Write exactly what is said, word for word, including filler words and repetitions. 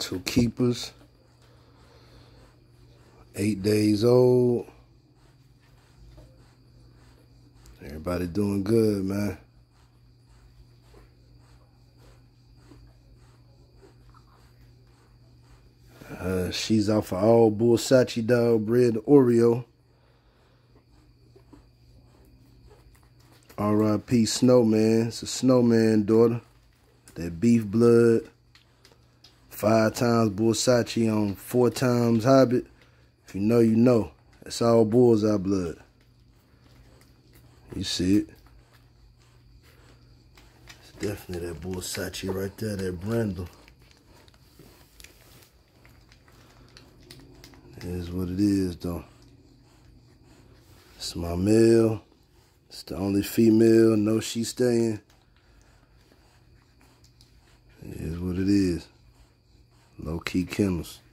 Two keepers. Eight days old. Everybody doing good, man. Uh, she's off of all bull Sachi dog bred Oreo. R I P Snowman. It's a Snowman daughter. That beef blood. Five times bull Sachi on four times Hobbit. If you know, you know. That's all bullseye blood. You see it. It's definitely that bull Sachi right there, that brindle. It is what it is, though. It's my male. It's the only female. No, she's staying. It is what it is. Low-key kennels.